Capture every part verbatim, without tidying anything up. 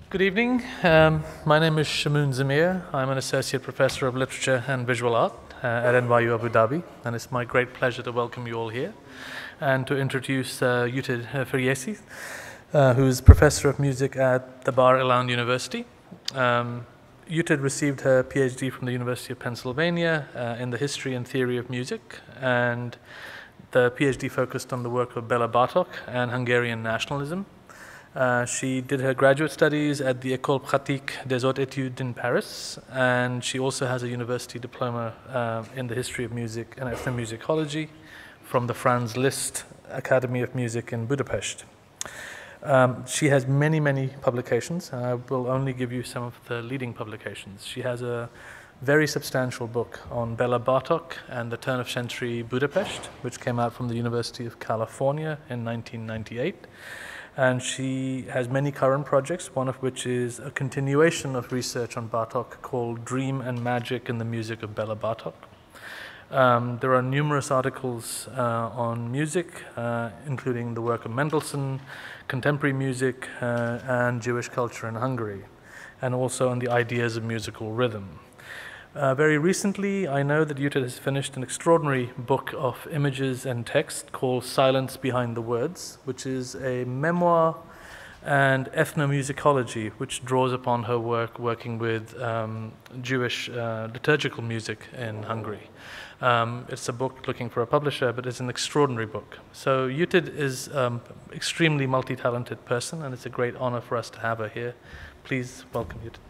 Good evening. Um, my name is Shamoon Zamir. I'm an Associate Professor of Literature and Visual Art uh, at N Y U Abu Dhabi, and it's my great pleasure to welcome you all here and to introduce uh, Judit Frigyesi, uh, who is Professor of Music at the Bar Ilan University. Um, Judit received her PhD from the University of Pennsylvania uh, in the history and theory of music, and the PhD focused on the work of Bela Bartok and Hungarian nationalism. Uh, she did her graduate studies at the École Pratique des Hautes Études in Paris, and she also has a university diploma uh, in the history of music and ethnomusicology from the Franz Liszt Academy of Music in Budapest. Um, she has many, many publications, and I will only give you some of the leading publications. She has a very substantial book on Bela Bartok and the turn-of-century Budapest, which came out from the University of California in nineteen ninety-eight. And she has many current projects, one of which is a continuation of research on Bartok called Dream and Magic in the Music of Bela Bartok. Um, there are numerous articles uh, on music, uh, including the work of Mendelssohn, contemporary music, uh, and Jewish culture in Hungary, and also on the ideas of musical rhythm. Uh, very recently, I know that Judit has finished an extraordinary book of images and text called Silence Behind the Words, which is a memoir and ethnomusicology, which draws upon her work working with um, Jewish uh, liturgical music in Hungary. Um, it's a book looking for a publisher, but it's an extraordinary book. So Judit is an um, extremely multi-talented person, and it's a great honor for us to have her here. Please welcome Judit.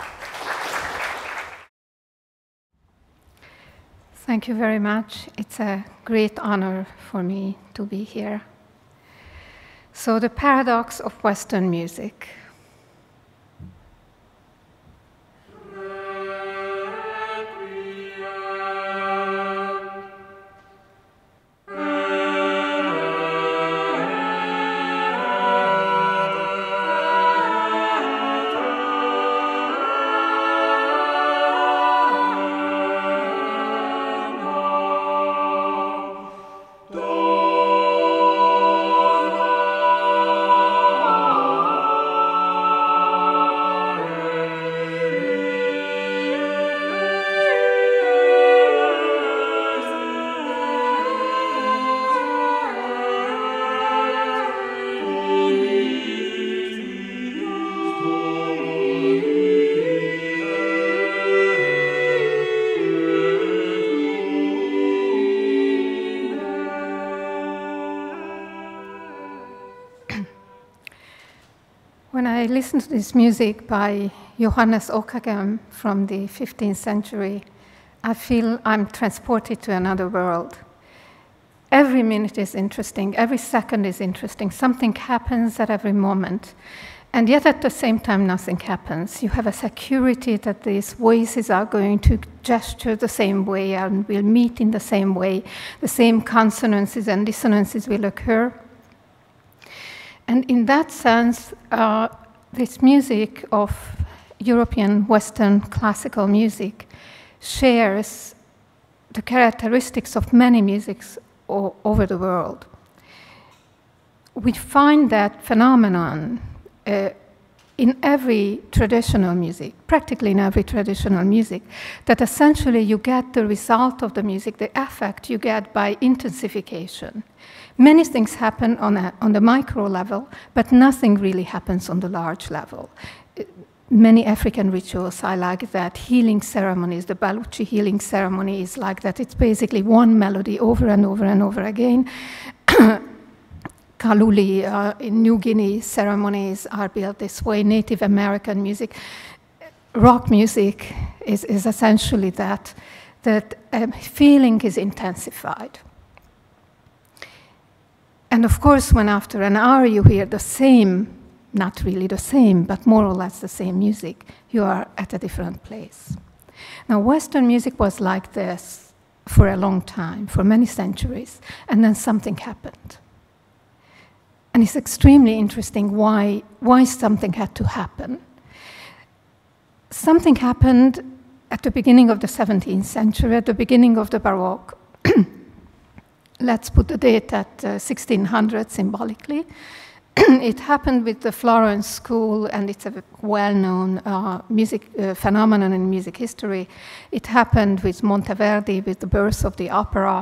Thank you very much. It's a great honor for me to be here. So, the paradox of Western music. When I listen to this music by Johannes Ockeghem from the fifteenth century, I feel I'm transported to another world. Every minute is interesting, every second is interesting, something happens at every moment. And yet at the same time, nothing happens. You have a security that these voices are going to gesture the same way and will meet in the same way. The same consonances and dissonances will occur. And in that sense, uh, this music of European Western classical music shares the characteristics of many musics all over the world. We find that phenomenon uh, in every traditional music, practically in every traditional music, that essentially you get the result of the music, the effect you get by intensification. Many things happen on, a, on the micro level, but nothing really happens on the large level. Many African rituals are like that. Healing ceremonies, the Baluchi healing ceremony is like that. It's basically one melody over and over and over again. Kaluli uh, in New Guinea ceremonies are built this way. Native American music. Rock music is, is essentially that, that um, feeling is intensified. And of course, when after an hour you hear the same, not really the same, but more or less the same music, you are at a different place. Now, Western music was like this for a long time, for many centuries, and then something happened. And it's extremely interesting why, why something had to happen. Something happened at the beginning of the seventeenth century, at the beginning of the Baroque. Let's put the date at uh, sixteen hundred symbolically. it happened with the Florence School, and it's a well-known uh, music uh, phenomenon in music history. It happened with Monteverdi, with the birth of the opera.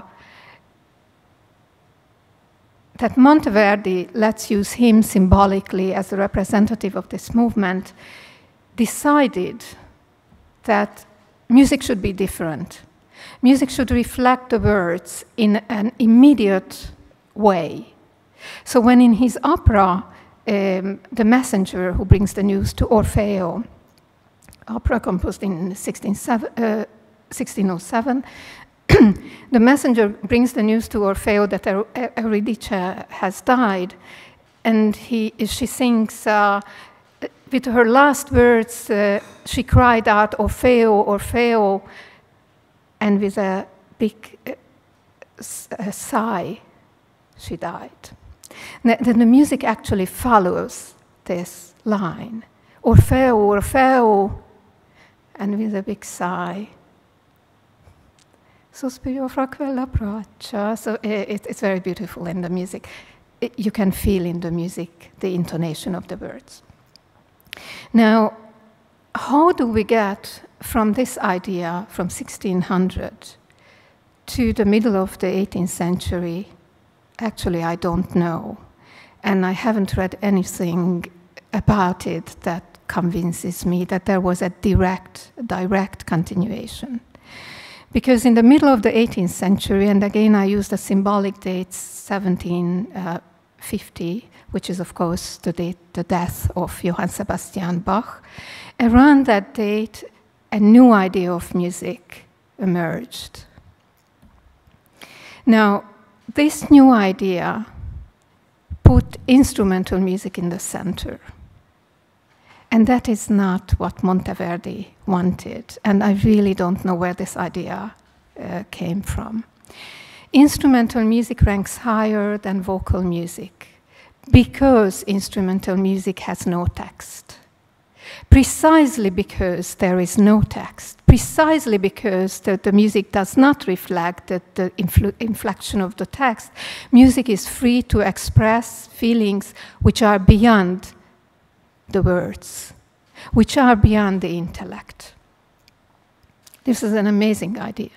That Monteverdi, let's use him symbolically as the representative of this movement, decided that music should be different. Music should reflect the words in an immediate way. So when in his opera, um, the messenger who brings the news to Orfeo, opera composed in sixteen oh seven, the messenger brings the news to Orfeo that Eurydice has died, and he, she sings, uh, with her last words, uh, she cried out, Orfeo, Orfeo, and with a big uh, a sigh, she died. Then the music actually follows this line, Orfeo, Orfeo, and with a big sigh, sospiro fra quella braccia. So it, it's very beautiful in the music. It, you can feel in the music the intonation of the words. Now, how do we get from this idea from sixteen hundred to the middle of the eighteenth century? Actually, I don't know. And I haven't read anything about it that convinces me that there was a direct, direct continuation. Because in the middle of the eighteenth century, and again I use the symbolic date seventeen fifty, which is of course the date, the death of Johann Sebastian Bach, around that date a new idea of music emerged. Now, this new idea put instrumental music in the center. And that is not what Monteverdi wanted. And I really don't know where this idea uh, came from. Instrumental music ranks higher than vocal music because instrumental music has no text. Precisely because there is no text. Precisely because the, the music does not reflect the, the influ inflection of the text. Music is free to express feelings which are beyond the words, which are beyond the intellect. This is an amazing idea.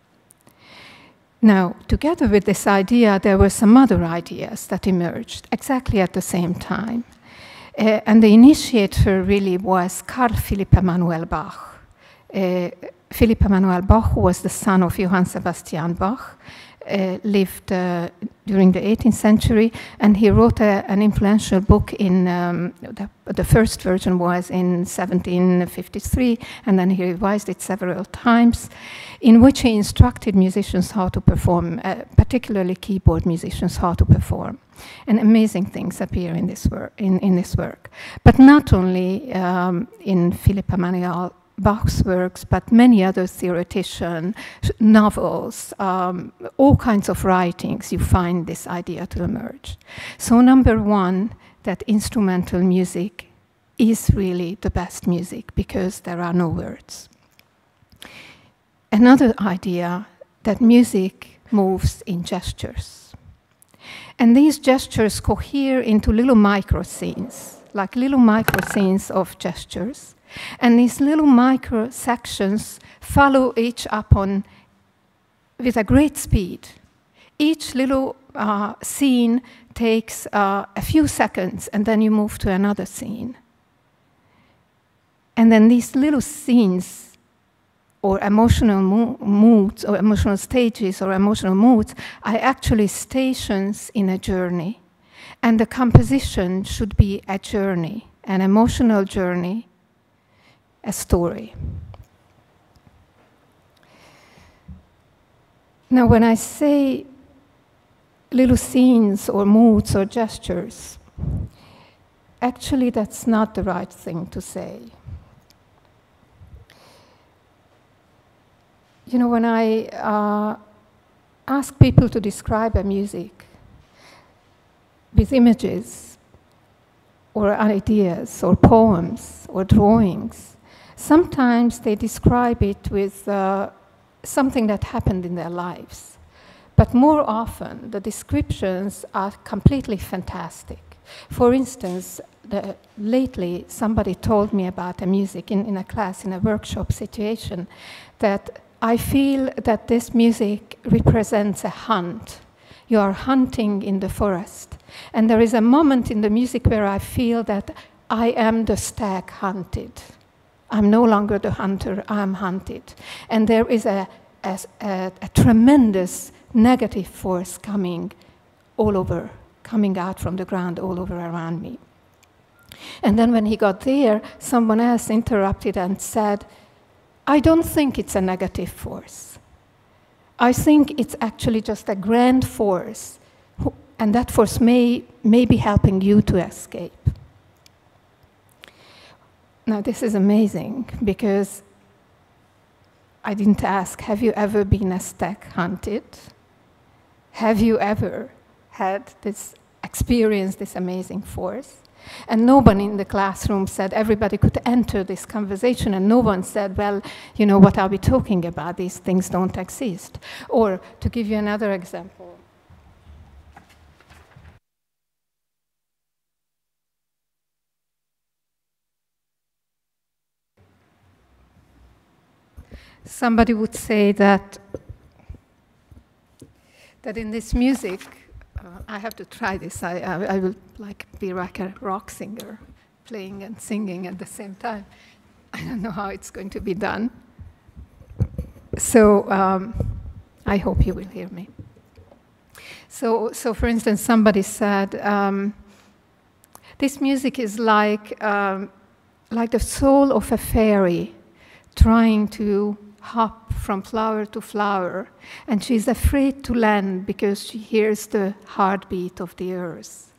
Now, together with this idea, there were some other ideas that emerged exactly at the same time. Uh, and the initiator really was Carl Philipp Emanuel Bach. Uh, Philipp Emanuel Bach, who was the son of Johann Sebastian Bach, uh, lived uh, during the eighteenth century, and he wrote a, an influential book in, um, the, the first version was in seventeen fifty-three, and then he revised it several times, in which he instructed musicians how to perform, uh, particularly keyboard musicians, how to perform. And amazing things appear in this work. In, in this work. But not only um, in Philipp Emanuel Bach's works, but many other theoreticians, novels, um, all kinds of writings, you find this idea to emerge. So number one, that instrumental music is really the best music because there are no words. Another idea, that music moves in gestures. And these gestures cohere into little micro scenes, like little micro scenes of gestures. And these little micro sections follow each upon with a great speed. Each little uh, scene takes uh, a few seconds, and then you move to another scene. And then these little scenes, or emotional mo moods, or emotional stages, or emotional moods, are actually stations in a journey. And the composition should be a journey, an emotional journey, a story. Now, when I say little scenes, or moods, or gestures, actually that's not the right thing to say. You know, when I uh, ask people to describe a music with images, or ideas, or poems, or drawings, sometimes they describe it with uh, something that happened in their lives. But more often, the descriptions are completely fantastic. For instance, the, lately somebody told me about a music in, in a class, in a workshop situation, that I feel that this music represents a hunt. You are hunting in the forest. And there is a moment in the music where I feel that I am the stag hunted. I'm no longer the hunter, I'm hunted. And there is a, a, a, a tremendous negative force coming all over, coming out from the ground all over around me. And then when he got there, someone else interrupted and said, I don't think it's a negative force. I think it's actually just a grand force, who, and that force may, may be helping you to escape. Now, this is amazing, because I didn't ask, have you ever been a stag hunted? Have you ever had this experience, this amazing force? And no one in the classroom said, everybody could enter this conversation, and no one said, well, you know, what are we talking about? These things don't exist. Or, to give you another example, somebody would say that, that in this music, uh, I have to try this, I, I, I will like be like a rock singer, playing and singing at the same time. I don't know how it's going to be done. So um, I hope you will hear me. So, so for instance, somebody said, um, this music is like, um, like the soul of a fairy trying to hop from flower to flower, and she's afraid to land because she hears the heartbeat of the earth.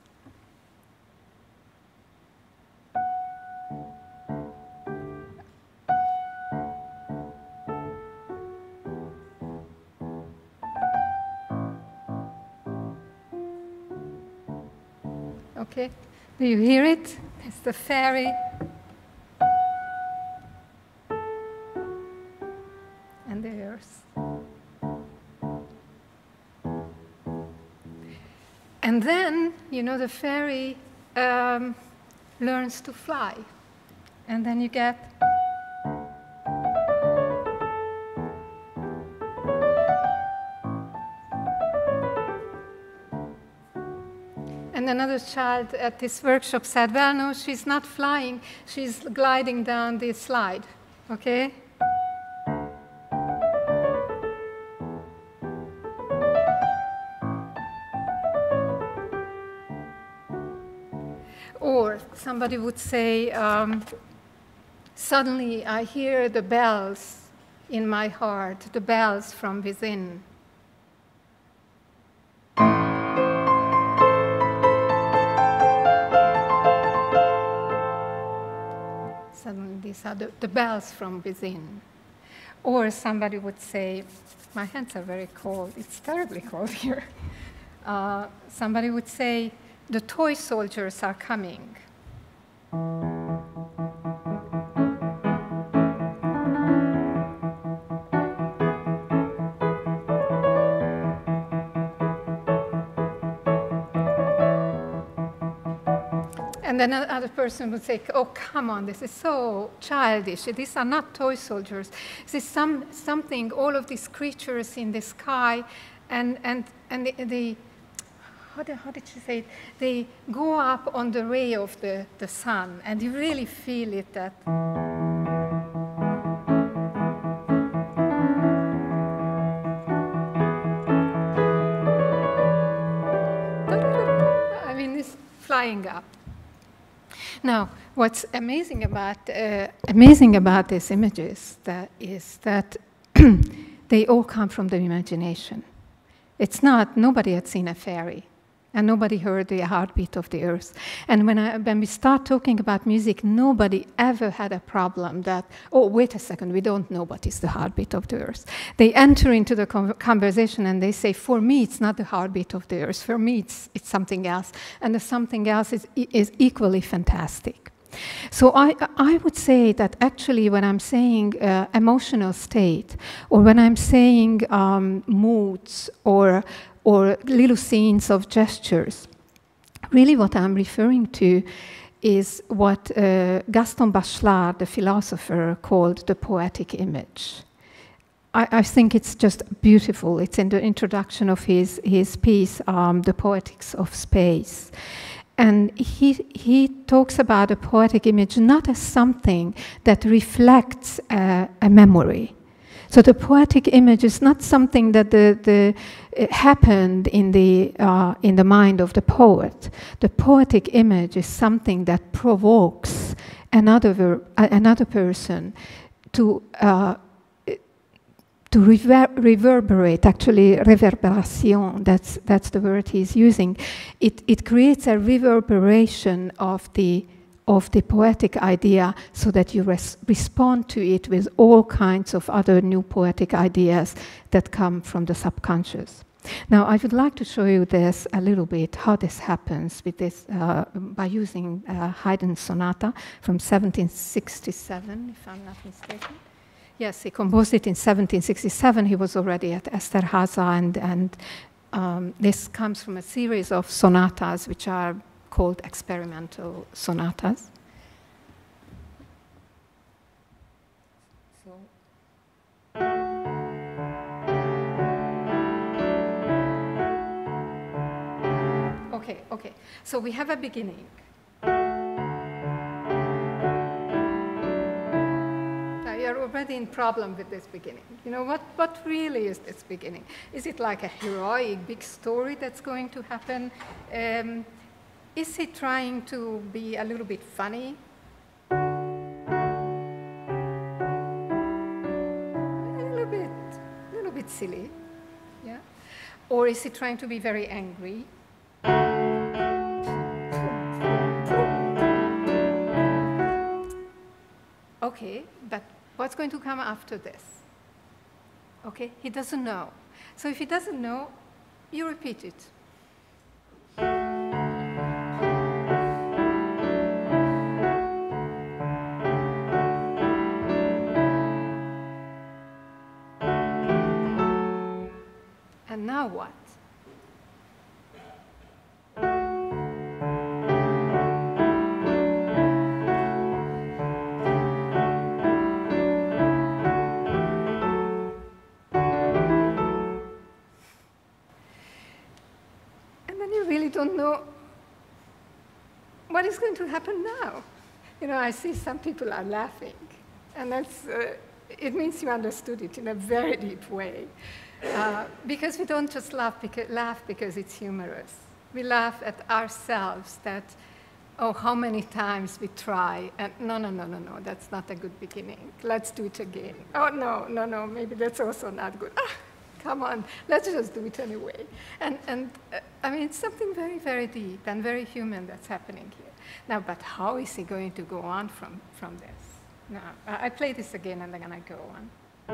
Okay, do you hear it? It's the fairy. And the earth. And then, you know, the fairy um, learns to fly. And then you get and another child at this workshop said, well, no, she's not flying, she's gliding down the slide, okay? Or somebody would say, um, suddenly I hear the bells in my heart, the bells from within. Suddenly these are the, the bells from within. Or somebody would say, my hands are very cold, it's terribly cold here. Uh, somebody would say, the toy soldiers are coming. And then another person would say, oh, come on, this is so childish. These are not toy soldiers. This is some, something, all of these creatures in the sky, and, and, and the, the How did, how did she say it? They go up on the ray of the, the sun, and you really feel it that. I mean, it's flying up. Now, what's amazing about, uh, amazing about these images that is that they all come from the imagination. It's not, nobody had seen a fairy. And nobody heard the heartbeat of the earth. And when, I, when we start talking about music, nobody ever had a problem that, oh, wait a second, we don't know what is the heartbeat of the earth. They enter into the conversation and they say, for me, it's not the heartbeat of the earth. For me, it's, it's something else. And the something else is, is equally fantastic. So I, I would say that actually when I'm saying uh, emotional state, or when I'm saying um, moods, or or little scenes of gestures, really what I'm referring to is what uh, Gaston Bachelard, the philosopher, called the poetic image. I, I think it's just beautiful. It's in the introduction of his, his piece, um, The Poetics of Space. And he, he talks about a poetic image not as something that reflects uh, a memory. So the poetic image is not something that the, the, it happened in the, uh, in the mind of the poet. The poetic image is something that provokes another, ver uh, another person to, uh, to rever reverberate, actually reverberation, that's, that's the word he's using. It, it creates a reverberation of the of the poetic idea so that you res respond to it with all kinds of other new poetic ideas that come from the subconscious. Now, I would like to show you this a little bit, how this happens with this, uh, by using uh, Haydn's sonata from seventeen sixty-seven, if I'm not mistaken. Yes, he composed it in seventeen sixty-seven. He was already at Esterházy, and, and um, this comes from a series of sonatas which are called experimental sonatas. So, okay, okay. So we have a beginning. Now you're already in problem with this beginning. You know, what, what really is this beginning? Is it like a heroic big story that's going to happen? Um, Is he trying to be a little bit funny? A little bit, a little bit silly, yeah? Or is he trying to be very angry? Okay, but what's going to come after this? Okay, he doesn't know. So if he doesn't know, you repeat it. And now what? And then you really don't know what is going to happen now. You know, I see some people are laughing, and that's, uh, it means you understood it in a very deep way. Uh, because we don't just laugh because, laugh because it's humorous. We laugh at ourselves that, oh, how many times we try, and no, no, no, no, no, that's not a good beginning. Let's do it again. Oh, no, no, no, maybe that's also not good. Ah, come on, let's just do it anyway. And, and uh, I mean, it's something very, very deep and very human that's happening here. Now, but how is he going to go on from, from this? Now, I play this again, and then I go on.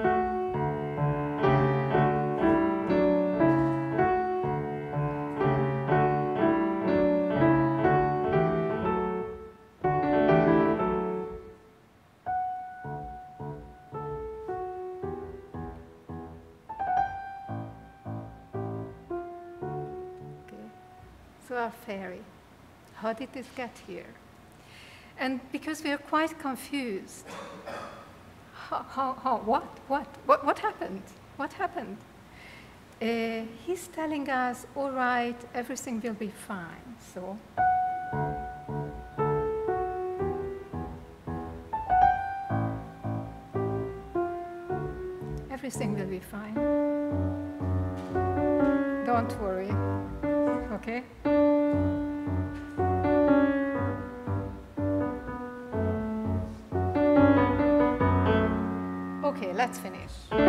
So our fairy, how did this get here? And because we are quite confused, how, how, how what, what, what, what happened? What happened? Uh, he's telling us, all right, everything will be fine, so. Everything will be fine. Don't worry, okay? Okay, let's finish.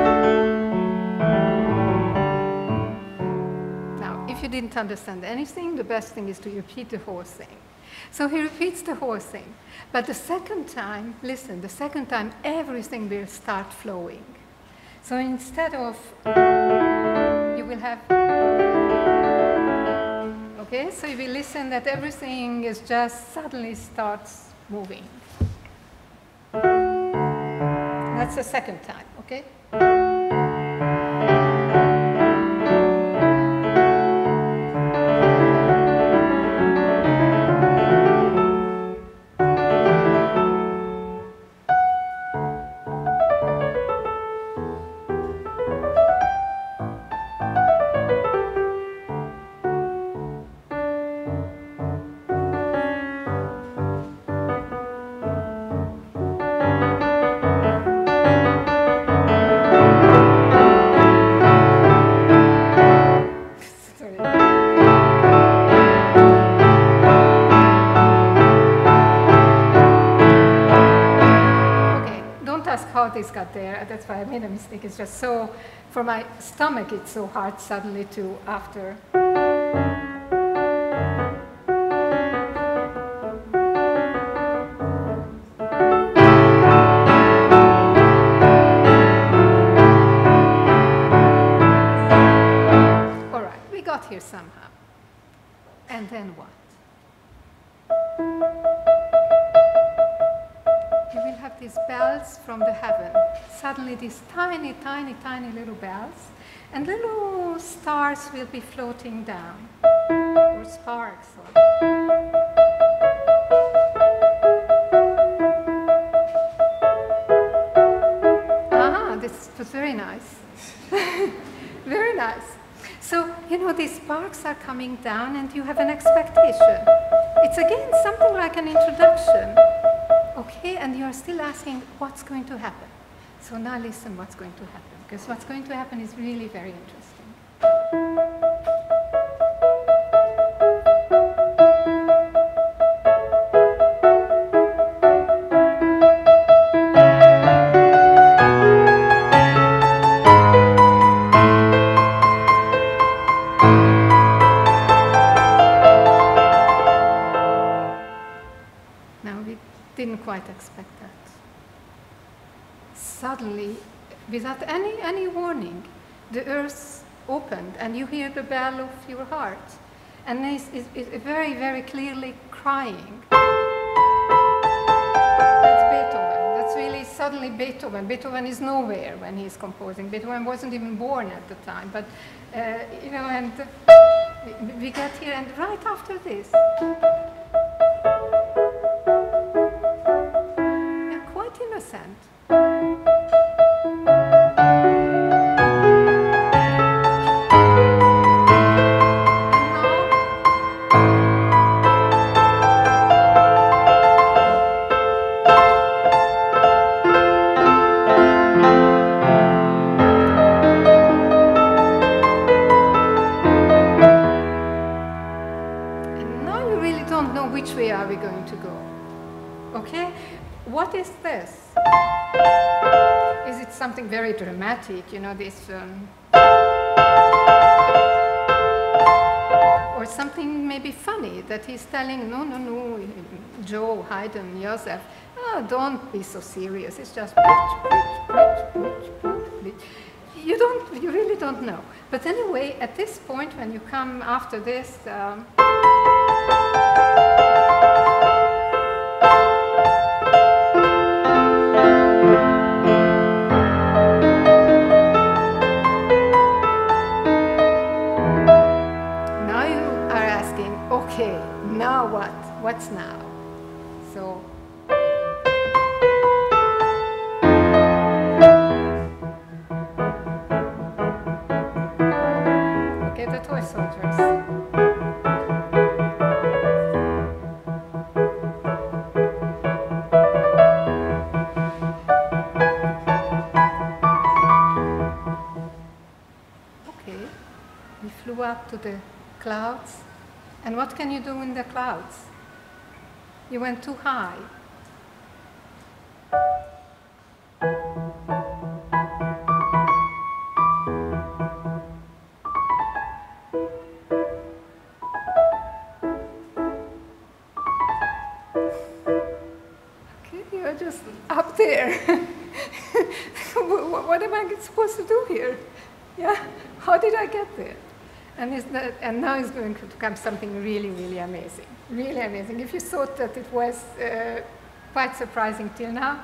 Now, if you didn't understand anything, the best thing is to repeat the whole thing. So he repeats the whole thing. But the second time, listen, the second time, everything will start flowing. So instead of, you will have, okay? So you will listen that everything is just suddenly starts moving. That's the second time, okay? ask how this got there. That's why I made a mistake. It's just so, for my stomach, it's so hard suddenly to, after. All right, we got here somehow. And then what? You will have these bells from the heaven. Suddenly these tiny, tiny, tiny little bells. And little stars will be floating down. Or sparks. Or ah, this was very nice. Very nice. So, you know, these sparks are coming down and you have an expectation. It's again something like an introduction. Okay, and you are still asking what's going to happen. So now listen what's going to happen, because what's going to happen is really very interesting. Didn't quite expect that. Suddenly, without any, any warning, the earth opened and you hear the bell of your heart. And it's, it's, it's very, very clearly crying. That's Beethoven. That's really suddenly Beethoven. Beethoven is nowhere when he's composing. Beethoven wasn't even born at the time. But, uh, you know, and we, we get here, and right after this, innocent. And now you really don't know which way are we going to go. Okay? What is this? Is it something very dramatic, you know, this, um, or something maybe funny that he's telling, no, no, no, Joe, Haydn, Joseph, oh, don't be so serious. It's just bleach, bleach, bleach, bleach, bleach, bleach. You don't, you really don't know. But anyway, at this point, when you come after this, um, okay, now what? What's now? So, okay, the toy soldiers. Okay, we flew up to the clouds. And what can you do in the clouds? You went too high. Okay, you're just up there. What am I supposed to do here? Yeah, how did I get there? And, is that, and now it's going to become something really, really amazing. Really amazing. If you thought that it was uh, quite surprising till now,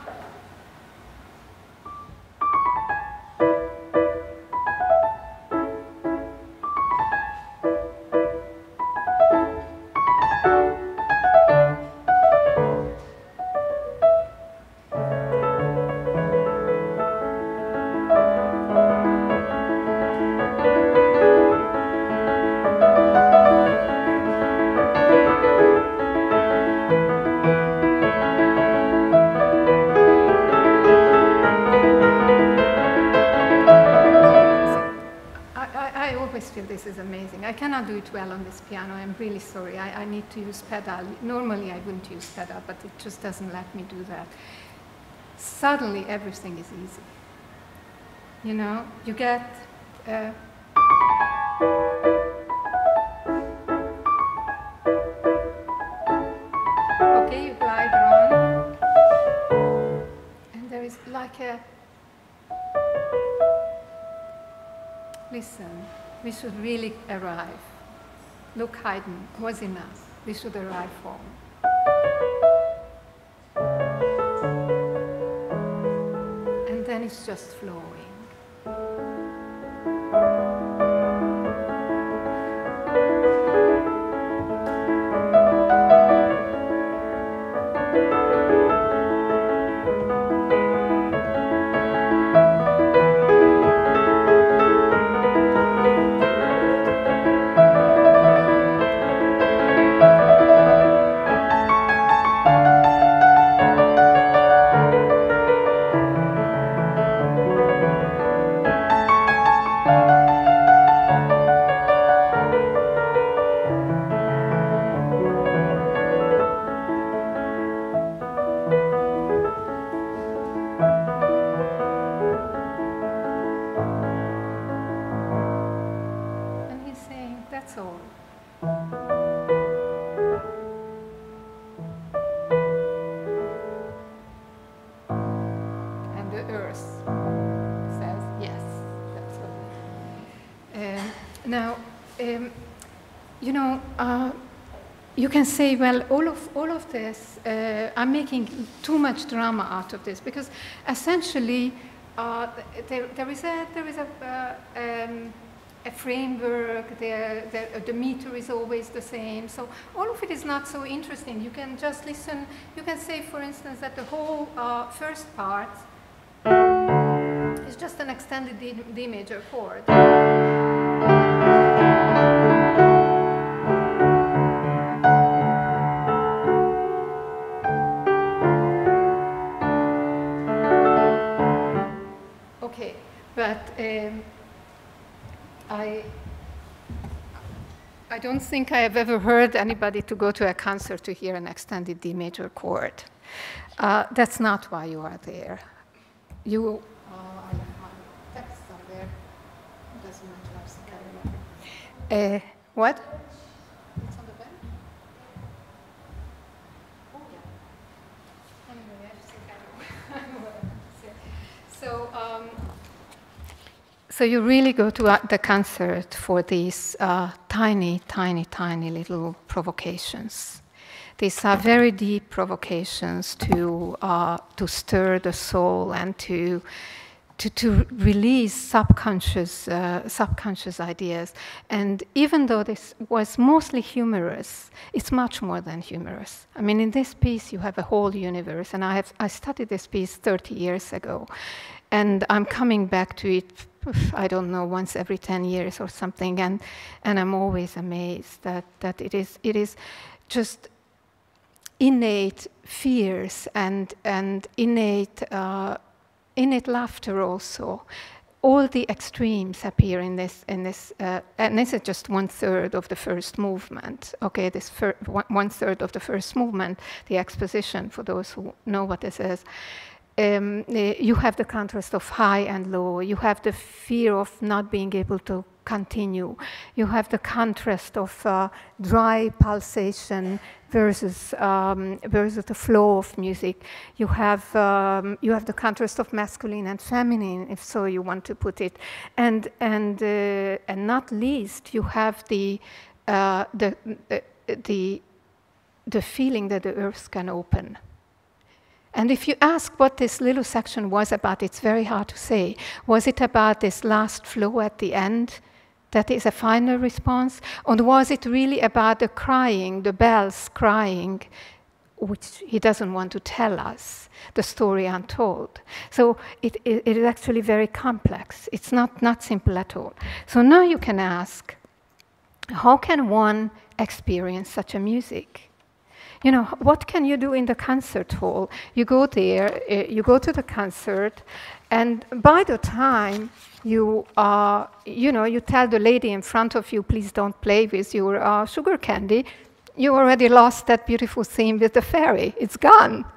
this is amazing. I cannot do it well on this piano. I'm really sorry. I, I need to use pedal. Normally I wouldn't use pedal, but it just doesn't let me do that. suddenly everything is easy. You know, you get uh, okay, you glide around, and there is like a, listen, we should really arrive. Look, Haydn was enough. We should arrive home. And then it's just flowing. Say, well, all of all of this, uh, I'm making too much drama out of this because essentially uh, there, there is a there is a uh, um, a framework. There, there, the meter is always the same. So all of it is not so interesting. You can just listen. You can say, for instance, that the whole uh, first part is just an extended D, D major chord. But um, I, I don't think I have ever heard anybody to go to a concert to hear an extended D major chord. Uh, that's not why you are there. You, uh, I have my text somewhere. It doesn't matter, I think I remember. Uh, what? It's on the bench? Oh, yeah. Anyway, I think I know. So, um, So you really go to the concert for these uh, tiny, tiny, tiny little provocations. These are very deep provocations to uh, to stir the soul and to to, to release subconscious uh, subconscious ideas. And even though this was mostly humorous, it's much more than humorous. I mean, in this piece you have a whole universe, and I have I studied this piece thirty years ago, and I'm coming back to it. I don't know, once every ten years or something, and and I'm always amazed that that it is it is just innate fears and and innate uh, innate laughter also. All the extremes appear in this in this, uh, and this is just one third of the first movement. Okay, this fir- one third of the first movement, the exposition. For those who know what this is. Um, you have the contrast of high and low. You have the fear of not being able to continue. You have the contrast of uh, dry pulsation versus um, versus the flow of music. You have um, you have the contrast of masculine and feminine, if so you want to put it, and and uh, and not least you have the uh, the uh, the the feeling that the earth can open. And if you ask what this little section was about, it's very hard to say. Was it about this last flow at the end that is a final response? Or was it really about the crying, the bells crying, which he doesn't want to tell us, the story untold? So it, it, it is actually very complex. It's not, not simple at all. So now you can ask, how can one experience such a music? You know, what can you do in the concert hall? You go there, uh, you go to the concert, and by the time you, uh, you know, you tell the lady in front of you, please don't play with your uh, sugar candy, you already lost that beautiful theme with the fairy. It's gone.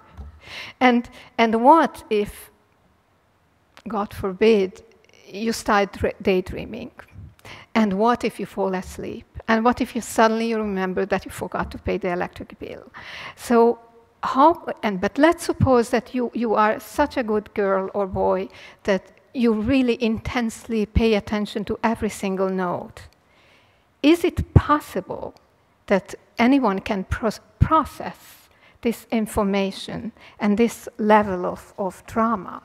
And, and what if, God forbid, you start daydreaming? And what if you fall asleep? And what if you suddenly remember that you forgot to pay the electric bill? So how, and, but let's suppose that you, you are such a good girl or boy that you really intensely pay attention to every single note. Is it possible that anyone can pro process this information and this level of, of trauma?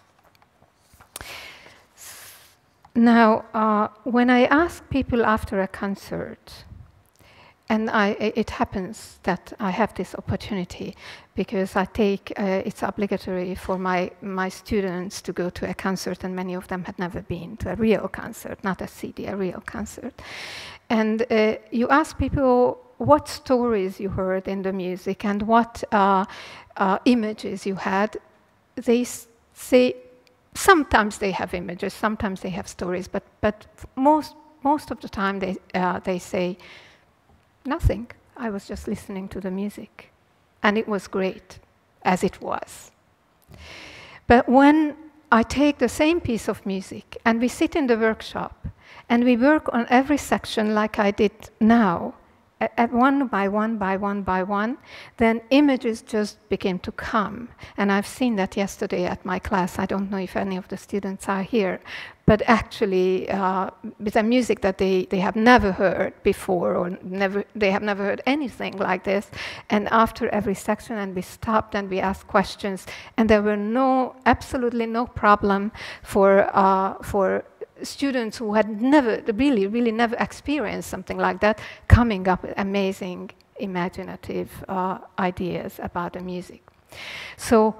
Now, uh, when I ask people after a concert, and I, it happens that I have this opportunity because I take, uh, it's obligatory for my, my students to go to a concert, and many of them had never been to a real concert, not a C D, a real concert. And uh, you ask people what stories you heard in the music and what uh, uh, images you had. They say, sometimes they have images, sometimes they have stories, but, but most, most of the time they, uh, they say, nothing. I was just listening to the music. And it was great, as it was. But when I take the same piece of music and we sit in the workshop and we work on every section like I did now, at one by one by one by one, then images just begin to come. And I've seen that yesterday at my class. I don't know if any of the students are here, but actually uh, with a music that they, they have never heard before, or never, they have never heard anything like this. And after every section, and we stopped and we asked questions, and there were no, absolutely no problem for, uh, for students who had never, really, really never experienced something like that, coming up with amazing, imaginative uh, ideas about the music. So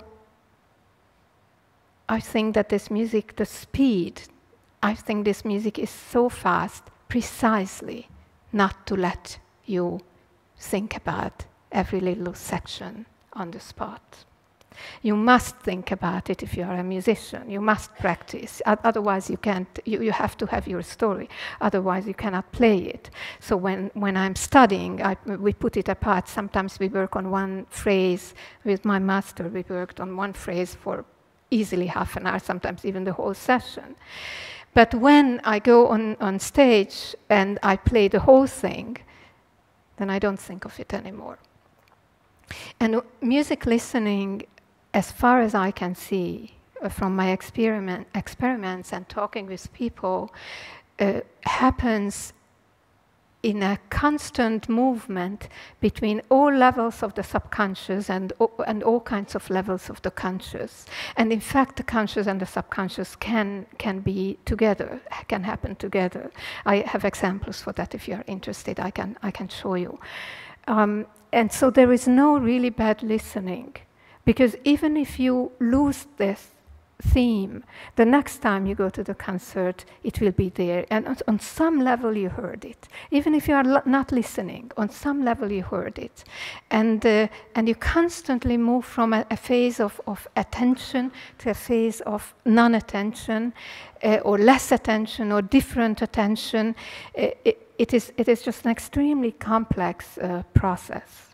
I think that this music, the speed, I think this music is so fast, precisely not to let you think about every little section on the spot. You must think about it if you are a musician. You must practice. Otherwise, you can't. You, you have to have your story. Otherwise, you cannot play it. So when, when I'm studying, I, we put it apart. Sometimes we work on one phrase. With my master, we worked on one phrase for easily half an hour, sometimes even the whole session. But when I go on, on stage and I play the whole thing, then I don't think of it anymore. And music listening, as far as I can see uh, from my experiment, experiments and talking with people, uh, happens in a constant movement between all levels of the subconscious and, and all kinds of levels of the conscious. And in fact, the conscious and the subconscious can, can be together, can happen together. I have examples for that. If you're interested, I can, I can show you. Um, and so there is no really bad listening. Because even if you lose this theme, the next time you go to the concert, it will be there. And on some level, you heard it. Even if you are not listening, on some level, you heard it. And, uh, and you constantly move from a, a phase of, of attention to a phase of non-attention, uh, or less attention, or different attention. Uh, it, it, is, it is just an extremely complex uh, process.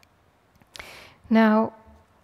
Now,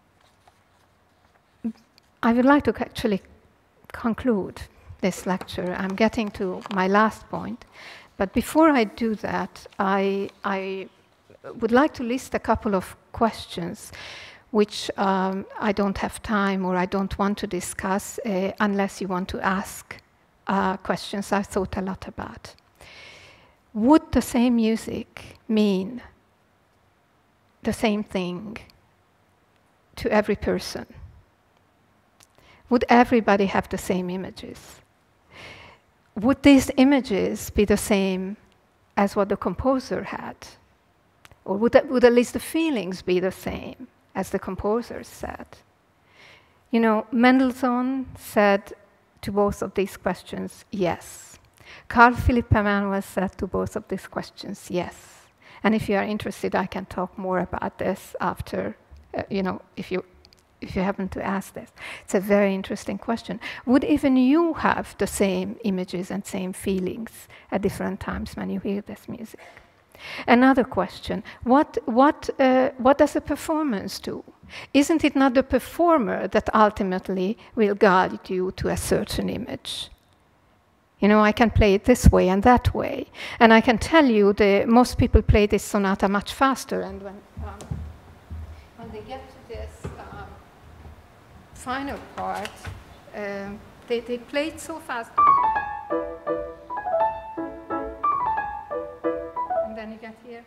I would like to actually conclude this lecture. I'm getting to my last point. But before I do that, I, I would like to list a couple of questions which um, I don't have time or I don't want to discuss uh, unless you want to ask uh, questions I thought a lot about. Would the same music mean the same thing to every person? Would everybody have the same images? Would these images be the same as what the composer had? Or would, that, would at least the feelings be the same as the composer said? You know, Mendelssohn said to both of these questions, yes. Carl Philipp Emanuel said to both of these questions, yes. And if you are interested, I can talk more about this after, uh, you know, if you if you happen to ask this. It's a very interesting question. Would even you have the same images and same feelings at different times when you hear this music? Another question, what, what, uh, what does a performance do? Isn't it not the performer that ultimately will guide you to a certain image? You know, I can play it this way and that way. And I can tell you that most people play this sonata much faster. And when, um, when they get to this um, final part, um, they, they play it so fast. And then you get here.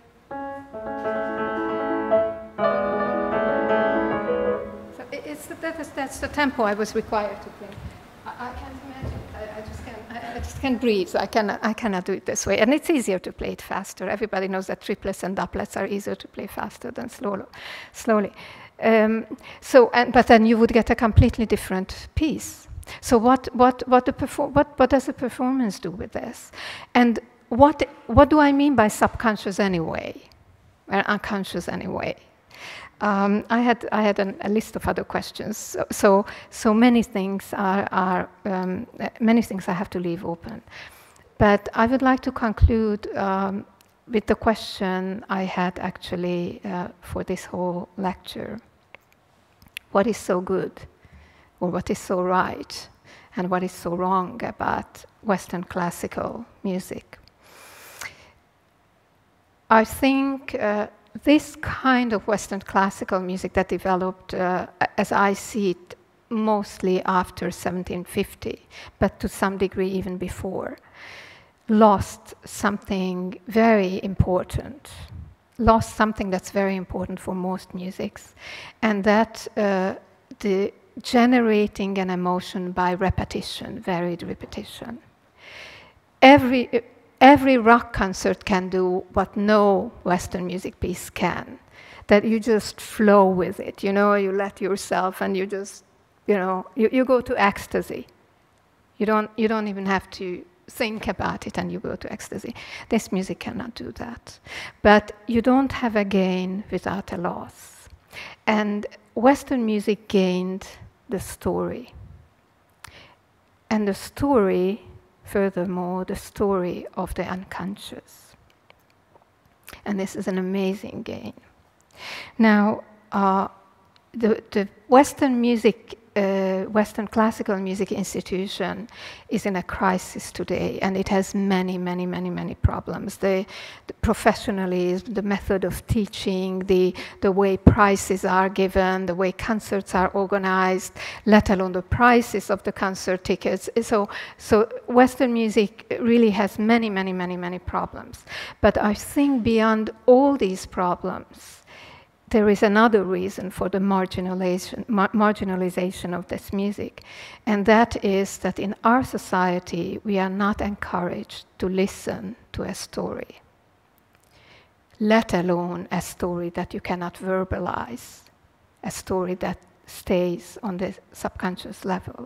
So it, it's the, that is, that's the tempo I was required to play. I, I can't imagine. I, I just can't. I, I just can't breathe. I cannot. I cannot do it this way. And it's easier to play it faster. Everybody knows that triplets and doublets are easier to play faster than slow, slowly. Um, so, and, but then you would get a completely different piece. So, what what what the perfor- what what does the performance do with this? And what what do I mean by subconscious anyway, or unconscious anyway? Um, I had I had an, a list of other questions. So so, so many things are are um, many things I have to leave open. But I would like to conclude um, with the question I had actually uh, for this whole lecture. What is so good, or what is so right, and what is so wrong about Western classical music? I think uh, this kind of Western classical music that developed, uh, as I see it, mostly after seventeen fifty, but to some degree even before, lost something very important, lost something that's very important for most musics, and that uh, the generating an emotion by repetition, varied repetition. Every, every rock concert can do what no Western music piece can, that you just flow with it, you know, you let yourself and you just, you know, you, you go to ecstasy. You don't, you don't even have to think about it and you go to ecstasy. This music cannot do that. But you don't have a gain without a loss. And Western music gained the story. And the story, furthermore, the story of the unconscious. And this is an amazing gain. Now, uh, the, the Western music Uh, Western classical music institution is in a crisis today, and it has many, many, many, many problems. The, the professionalism, the method of teaching, the, the way prices are given, the way concerts are organized, let alone the prices of the concert tickets. So, so Western music really has many, many, many, many problems. But I think beyond all these problems, there is another reason for the marginalization, mar marginalization of this music, and that is that in our society we are not encouraged to listen to a story, let alone a story that you cannot verbalize, a story that stays on the subconscious level.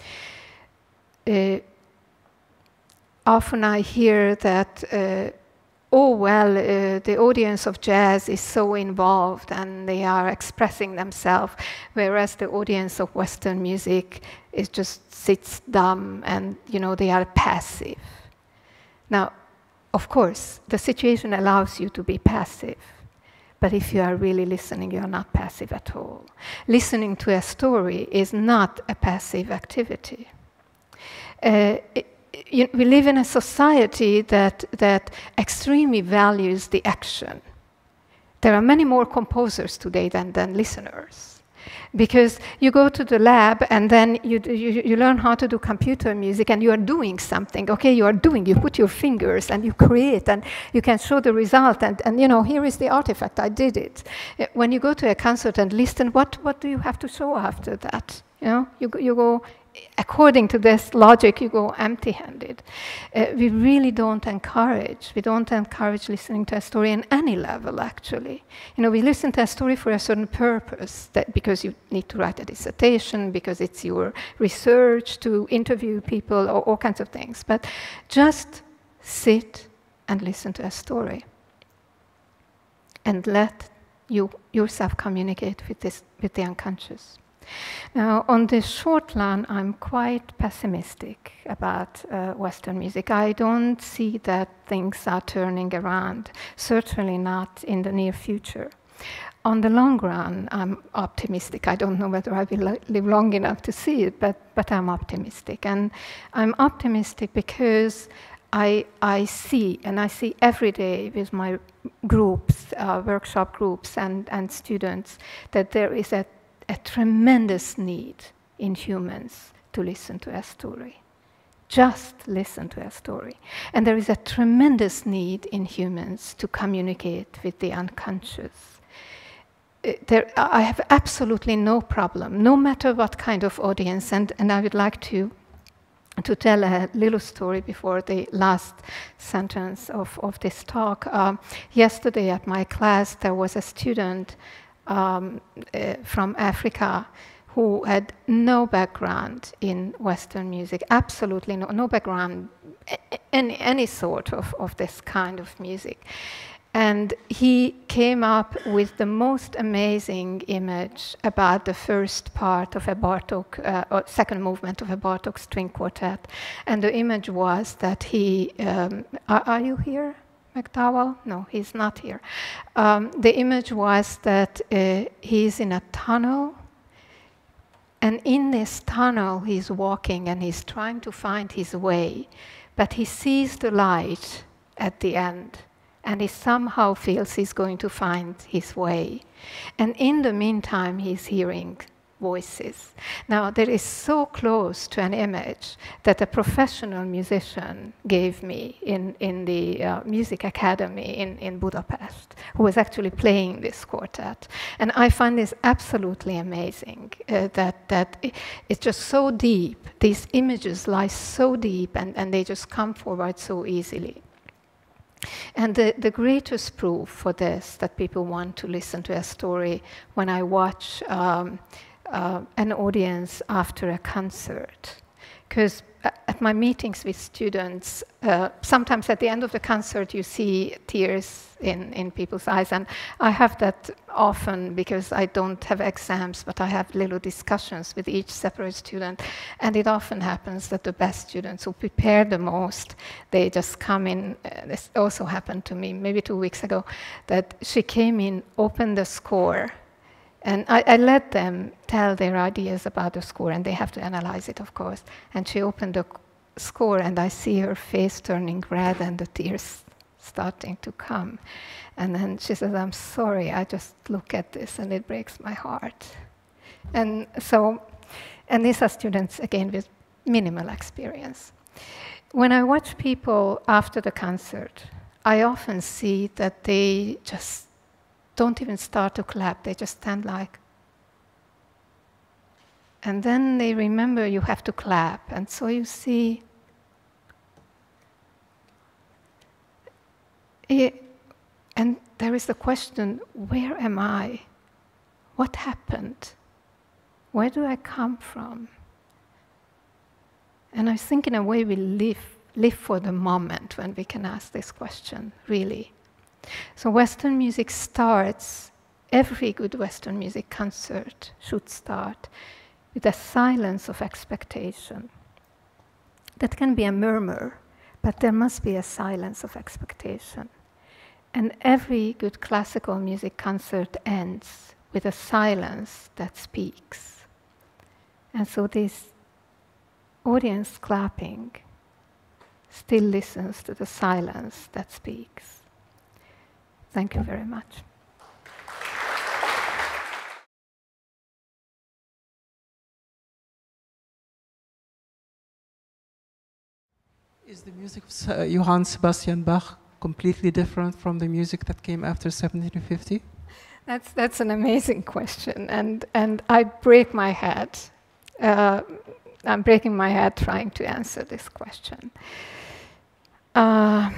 Uh, often I hear that uh, oh, well, uh, the audience of jazz is so involved and they are expressing themselves, whereas the audience of Western music is just sits dumb and, you know, they are passive. Now, of course, the situation allows you to be passive, but if you are really listening, you are not passive at all. Listening to a story is not a passive activity. Uh, it, You, we live in a society that, that extremely values the action. There are many more composers today than, than listeners. Because you go to the lab and then you, you, you learn how to do computer music and you are doing something. Okay, you are doing, you put your fingers and you create and you can show the result and, and you know, here is the artifact, I did it. When you go to a concert and listen, what, what do you have to show after that? You know, you, you go, according to this logic, you go empty-handed. Uh, we really don't encourage, we don't encourage listening to a story on any level, actually. You know, we listen to a story for a certain purpose, that because you need to write a dissertation, because it's your research, to interview people, or all kinds of things. But just sit and listen to a story. And let you yourself communicate with, this, with the unconscious. Now, on the short run, I'm quite pessimistic about uh, Western music. I don't see that things are turning around, certainly not in the near future. On the long run, I'm optimistic. I don't know whether I will li live long enough to see it, but, but I'm optimistic. And I'm optimistic because I, I see, and I see every day with my groups, uh, workshop groups and, and students, that there is a, a tremendous need in humans to listen to a story. Just listen to a story. And there is a tremendous need in humans to communicate with the unconscious. Uh, there, I have absolutely no problem, no matter what kind of audience, and, and I would like to to tell a little story before the last sentence of, of this talk. Um, yesterday at my class, there was a student um, uh, from Africa who had no background in Western music, absolutely no, no background, any, any sort of, of this kind of music. And he came up with the most amazing image about the first part of a Bartók, uh, or second movement of a Bartók string quartet. And the image was that he, um, are, are you here, McDowell? No, he's not here. Um, the image was that uh, he's in a tunnel, and in this tunnel he's walking and he's trying to find his way, but he sees the light at the end. And he somehow feels he's going to find his way. And in the meantime, he's hearing voices. Now, that is so close to an image that a professional musician gave me in, in the uh, music academy in, in Budapest, who was actually playing this quartet. And I find this absolutely amazing, uh, that, that it, it's just so deep. These images lie so deep, and, and they just come forward so easily. And the, the greatest proof for this, that people want to listen to a story, when I watch um, uh, an audience after a concert. Because at my meetings with students, uh, sometimes at the end of the concert you see tears in, in people's eyes. And I have that often because I don't have exams, but I have little discussions with each separate student. And it often happens that the best students who prepare the most, they just come in. Uh, this also happened to me maybe two weeks ago, that she came in, opened the score, and I, I let them tell their ideas about the score, and they have to analyze it, of course. And she opened the score, and I see her face turning red and the tears starting to come. And then she says, "I'm sorry, I just look at this and it breaks my heart." And so, and these are students, again, with minimal experience. When I watch people after the concert, I often see that they just don't even start to clap, they just stand like. And then they remember you have to clap, and so you see, it, and there is the question, where am I? What happened? Where do I come from? And I think in a way we live, live for the moment when we can ask this question, really. So Western music starts, every good Western music concert should start with a silence of expectation. That can be a murmur, but there must be a silence of expectation. And every good classical music concert ends with a silence that speaks. And so this audience clapping still listens to the silence that speaks. Thank you very much. Is the music of uh, Johann Sebastian Bach completely different from the music that came after seventeen fifty? That's, that's an amazing question, and, and I break my head. Uh, I'm breaking my head trying to answer this question. Uh,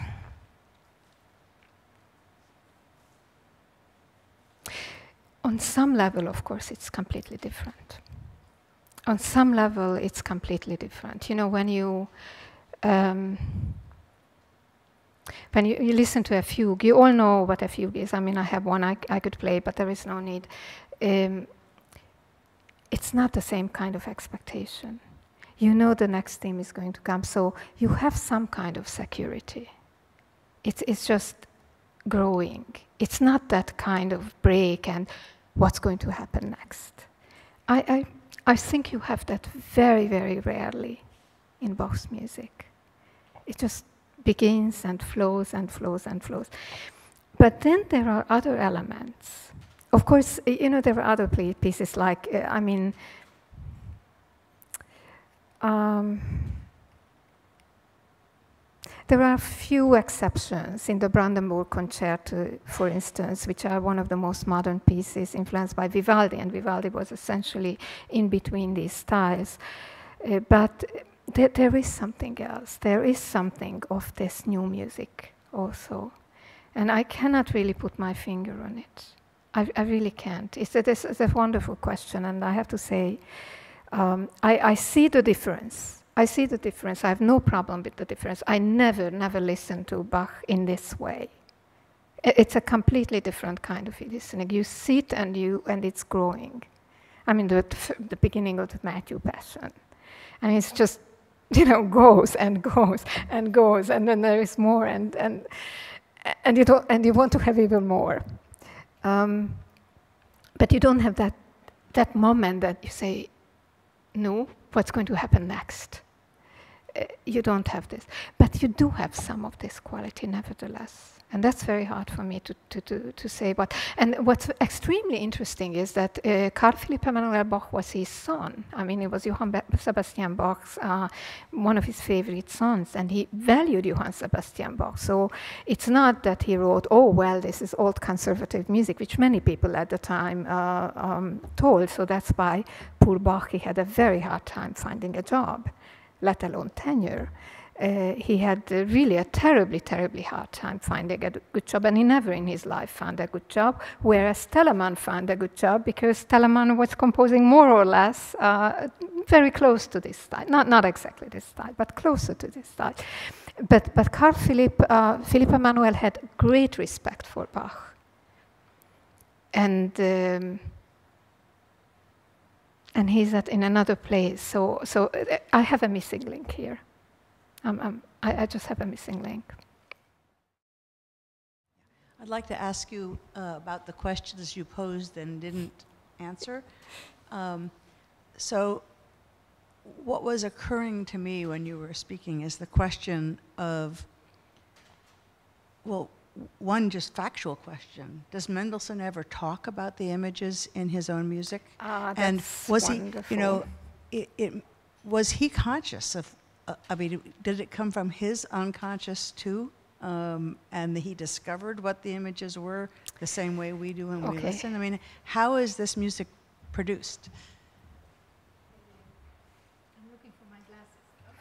On some level, of course, it's completely different. On some level, it's completely different. You know, when you um, when you, you listen to a fugue, you all know what a fugue is. I mean, I have one I, I could play, but there is no need. Um, it's not the same kind of expectation. You know the next theme is going to come, so you have some kind of security. It's, it's just growing. It's not that kind of break and what's going to happen next. I, I, I think you have that very, very rarely in Bach's music. It just begins and flows and flows and flows. But then there are other elements. Of course, you know, there are other pieces like, uh, I mean, um, there are few exceptions in the Brandenburg Concerto, for instance, which are one of the most modern pieces influenced by Vivaldi, and Vivaldi was essentially in between these styles. Uh, but th there is something else. There is something of this new music also. And I cannot really put my finger on it. I, I really can't. It's a, this is a wonderful question, and I have to say, um, I, I see the difference. I see the difference. I have no problem with the difference. I never, never listen to Bach in this way. It's a completely different kind of listening. You sit and you and it's growing. I mean, the, the beginning of the Matthew Passion, and it's just, you know, goes and goes and goes, and then there is more, and and and you don't, and you want to have even more, um, but you don't have that that moment that you say, no, what's going to happen next? Uh, you don't have this, but you do have some of this quality nevertheless. And that's very hard for me to, to, to, to say. But, and what's extremely interesting is that uh, Carl Philipp Emanuel Bach was his son. I mean, it was Johann Be Sebastian Bach's, uh, one of his favorite sons, and he valued Johann Sebastian Bach. So it's not that he wrote, oh, well, this is old conservative music, which many people at the time uh, um, told. So that's why poor Bach, he had a very hard time finding a job, let alone tenure. Uh, he had uh, really a terribly, terribly hard time finding a good job, and he never in his life found a good job, whereas Telemann found a good job because Telemann was composing more or less uh, very close to this style. Not, not exactly this style, but closer to this style. But, but Carl Philipp, uh, Philipp Emanuel had great respect for Bach. And, um, and he's at, in another place. So, so uh, I have a missing link here. Um, um, I, I just have a missing link. I'd like to ask you uh, about the questions you posed and didn't answer. Um, so what was occurring to me when you were speaking is the question of, well, one just factual question. Does Mendelssohn ever talk about the images in his own music? Ah, that's and was wonderful. he, you know, it, it, was he conscious of, Uh, I mean, did it come from his unconscious too? Um, and he discovered what the images were the same way we do when okay. we listen? I mean, how is this music produced? I'm looking for my glasses.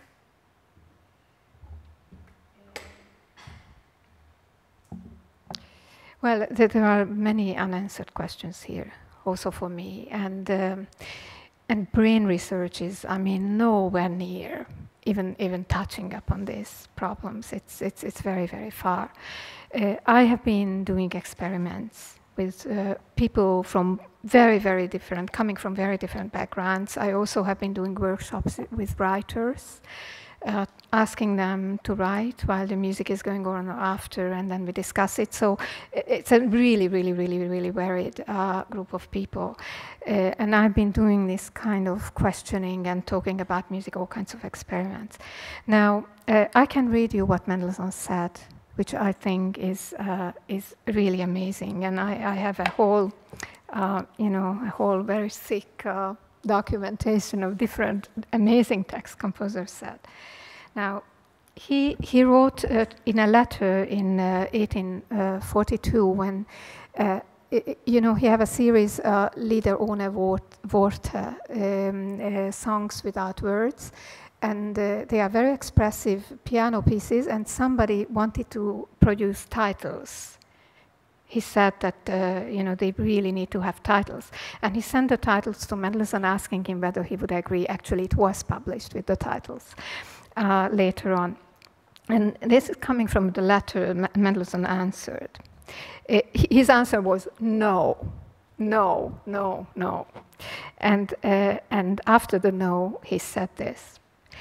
Well, there are many unanswered questions here, also for me. And, um, and brain research is, I mean, nowhere near even even touching upon these problems. It's it's it's very very far. Uh, I have been doing experiments with uh, people from very very different, coming from very different backgrounds. I also have been doing workshops with writers, uh, asking them to write while the music is going on or after, and then we discuss it. So it's a really really really really varied uh, group of people. Uh, and I've been doing this kind of questioning and talking about music, all kinds of experiments. Now, uh, I can read you what Mendelssohn said, which I think is uh, is really amazing. And I, I have a whole, uh, you know, a whole very thick uh, documentation of different amazing text composers said. Now, he he wrote uh, in a letter in uh, eighteen forty-two when. Uh, You know, he have a series, uh, Lieder ohne Worte, um, uh, songs without words, and uh, they are very expressive piano pieces, and somebody wanted to produce titles. He said that, uh, you know, they really need to have titles. And he sent the titles to Mendelssohn asking him whether he would agree. Actually, it was published with the titles uh, later on. And this is coming from the letter Mendelssohn answered. Uh, his answer was no, no, no, no. And, uh, and after the no, he said this.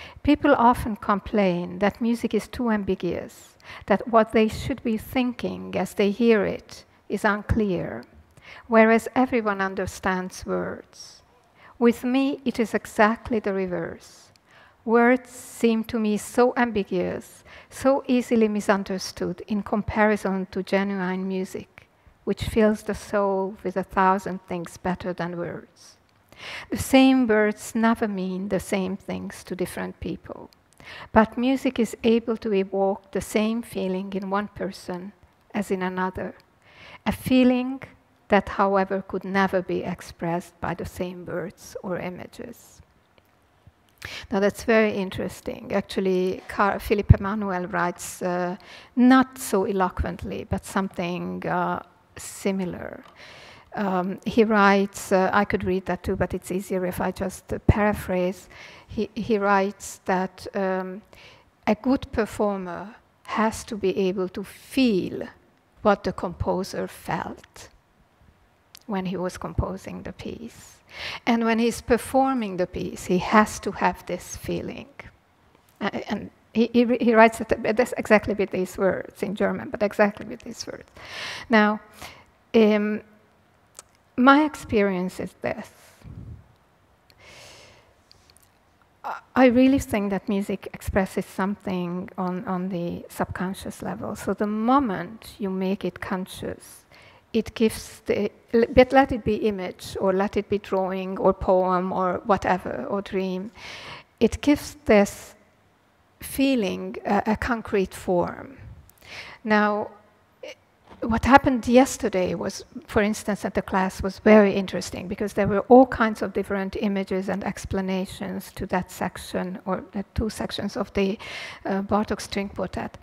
People often complain that music is too ambiguous, that what they should be thinking as they hear it is unclear, whereas everyone understands words. With me, it is exactly the reverse. Words seem to me so ambiguous, so easily misunderstood in comparison to genuine music, which fills the soul with a thousand things better than words. The same words never mean the same things to different people, but music is able to evoke the same feeling in one person as in another, a feeling that, however, could never be expressed by the same words or images. Now that's very interesting. Actually, Car- Philippe Emmanuel writes uh, not so eloquently, but something uh, similar. Um, he writes, uh, I could read that too, but it's easier if I just uh, paraphrase. He, he writes that um, a good performer has to be able to feel what the composer felt when he was composing the piece. And when he's performing the piece, he has to have this feeling. Uh, and he, he, he writes it that's exactly with these words in German, but exactly with these words. Now, um, my experience is this. I really think that music expresses something on, on the subconscious level. So the moment you make it conscious, it gives the, but let it be image, or let it be drawing, or poem, or whatever, or dream. It gives this feeling a, a concrete form. Now, what happened yesterday was, for instance, at the class was very interesting because there were all kinds of different images and explanations to that section, or the two sections of the uh, Bartók string quartet.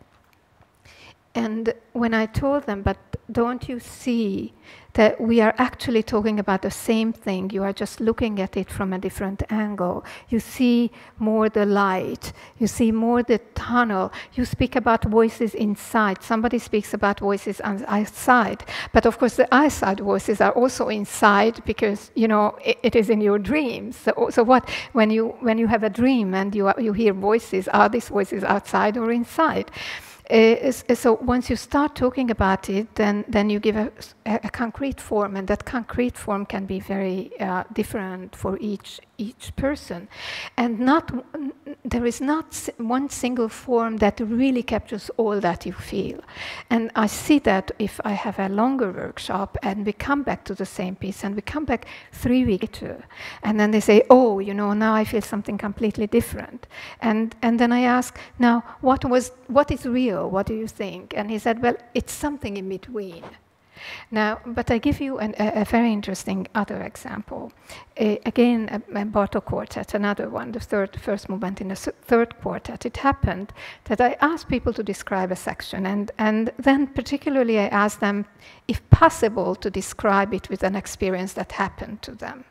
And when I told them, but don't you see that we are actually talking about the same thing, you are just looking at it from a different angle. You see more the light, you see more the tunnel, you speak about voices inside, somebody speaks about voices on outside, but of course the outside voices are also inside because, you know, it, it is in your dreams. So, so what, when you, when you have a dream and you, you hear voices, are these voices outside or inside? Uh, so once you start talking about it, then, then you give a, a concrete form, and that concrete form can be very uh, different for each each person. And not there is not one single form that really captures all that you feel. And I see that if I have a longer workshop and we come back to the same piece and we come back three weeks later, and then they say, oh, you know, now I feel something completely different. And and then I ask, now what was what is real? What do you think? And he said, well, it's something in between. Now, but I give you an, a, a very interesting other example. Uh, again, a, a Bartók quartet, another one, the third, first movement in the third quartet. It happened that I asked people to describe a section, and, and then particularly I asked them, if possible, to describe it with an experience that happened to them.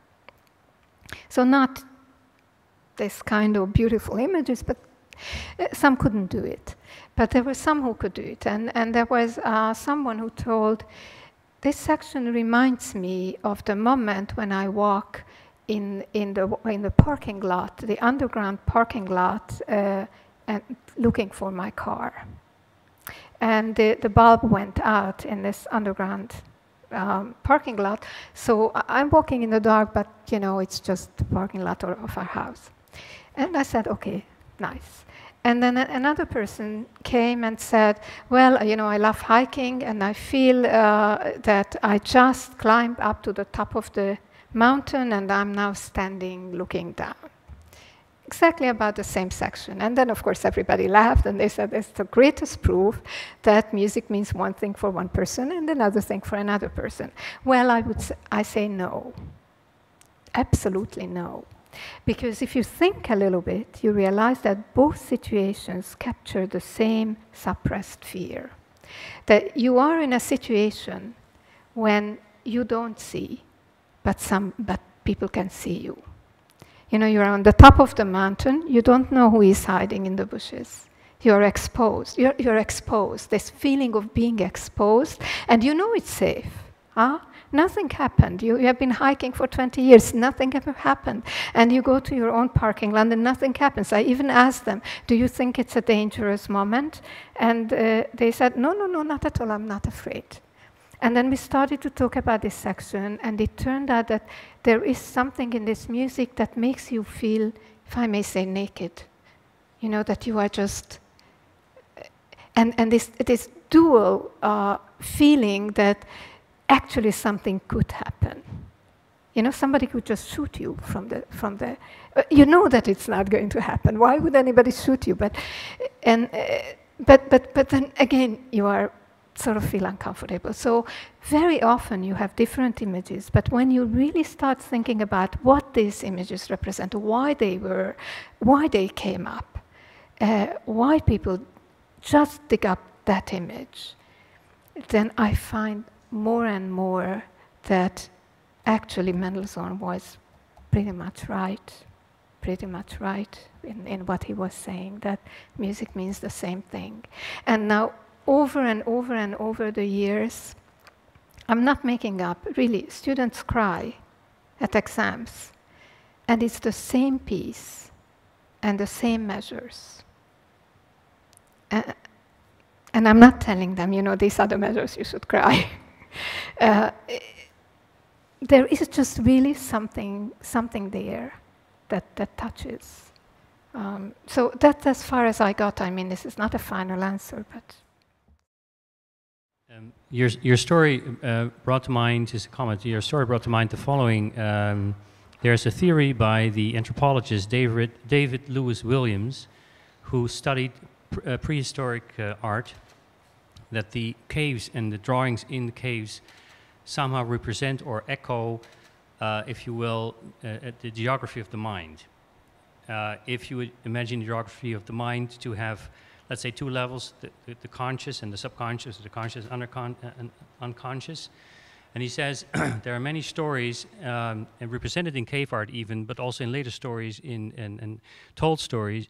So not this kind of beautiful images, but uh, some couldn't do it. But there were some who could do it, and, and there was uh, someone who told, this section reminds me of the moment when I walk in, in, the, in the parking lot, the underground parking lot, uh, and looking for my car. And the, the bulb went out in this underground um, parking lot, so I'm walking in the dark, but you know, it's just the parking lot of our house. And I said, okay, nice. And then another person came and said, well, you know, I love hiking, and I feel uh, that I just climbed up to the top of the mountain, and I'm now standing looking down. Exactly about the same section. And then, of course, everybody laughed, and they said, it's the greatest proof that music means one thing for one person and another thing for another person. Well, I would say, I say no. Absolutely no. Because if you think a little bit, you realize that both situations capture the same suppressed fear. That you are in a situation when you don't see, but some, but people can see you. You know, you're on the top of the mountain, you don't know who is hiding in the bushes. You're exposed, you're, you're exposed, this feeling of being exposed, and you know it's safe. Huh? Nothing happened. You, you have been hiking for twenty years, nothing ever happened. And you go to your own parking lot and nothing happens. I even asked them, do you think it's a dangerous moment? And uh, they said, no, no, no, not at all, I'm not afraid. And then we started to talk about this section, and it turned out that there is something in this music that makes you feel, if I may say, naked. You know, that you are just, and, and this, this dual uh, feeling that actually something could happen. You know, somebody could just shoot you from the, from the, uh, you know that it's not going to happen. Why would anybody shoot you? But, and, uh, but, but, but then again, you are sort of feel uncomfortable. So very often you have different images, but when you really start thinking about what these images represent, why they were, why they came up, uh, why people just dig up that image, then I find more and more that actually Mendelssohn was pretty much right, pretty much right in, in what he was saying, that music means the same thing. And now, over and over and over the years, I'm not making up, really, students cry at exams, and it's the same piece and the same measures. Uh, and I'm not telling them, you know, these are the measures, you should cry. uh, there is just really something, something there that, that touches. Um, so that's as far as I got. I mean, this is not a final answer, but... Um, your, your story uh, brought to mind, just a comment, your story brought to mind the following. Um, there's a theory by the anthropologist David, David Lewis Williams, who studied pr uh, prehistoric uh, art, that the caves and the drawings in the caves somehow represent or echo, uh, if you will, uh, the geography of the mind. Uh, if you would imagine the geography of the mind to have, let's say, two levels, the, the, the conscious and the subconscious, the conscious and uh, unconscious. And he says there are many stories, um, and represented in cave art even, but also in later stories, in, in, in told stories.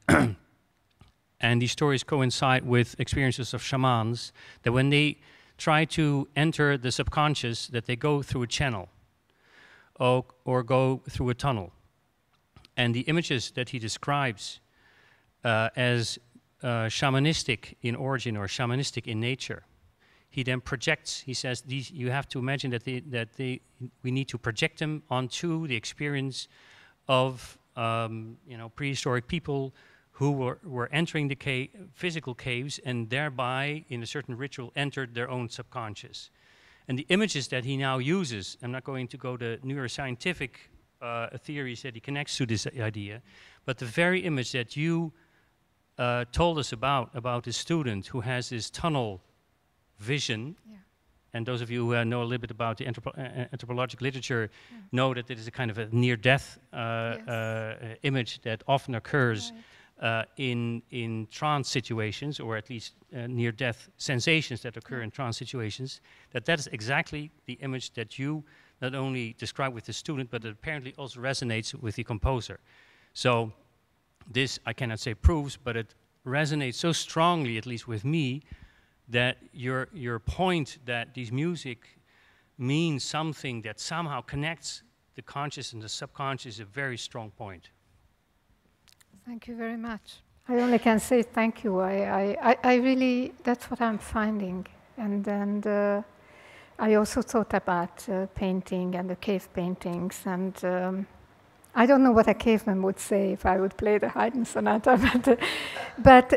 And these stories coincide with experiences of shamans, that when they try to enter the subconscious, that they go through a channel or, or go through a tunnel. And the images that he describes uh, as Uh, shamanistic in origin or shamanistic in nature, he then projects, he says, these, you have to imagine that, they, that they, we need to project them onto the experience of um, you know, prehistoric people who were, were entering the cave, physical caves, and thereby, in a certain ritual, entered their own subconscious. And the images that he now uses, I'm not going to go to neuroscientific uh, theories that he connects to this idea, but the very image that you Uh, told us about, about this student who has this tunnel vision, yeah. And those of you who uh, know a little bit about the anthropo uh, anthropological literature yeah. know that it is a kind of a near-death uh, yes. uh, image that often occurs right. uh, in, in trance situations, or at least uh, near-death sensations that occur yeah. in trance situations, that that is exactly the image that you not only describe with the student, but it apparently also resonates with the composer. So this, I cannot say proves, but it resonates so strongly, at least with me, that your, your point that this music means something that somehow connects the conscious and the subconscious is a very strong point. Thank you very much. I only can say thank you. I, I, I really, that's what I'm finding. And, and uh, I also thought about uh, painting and the cave paintings, and um, I don't know what a caveman would say if I would play the Haydn sonata, but, uh, but uh,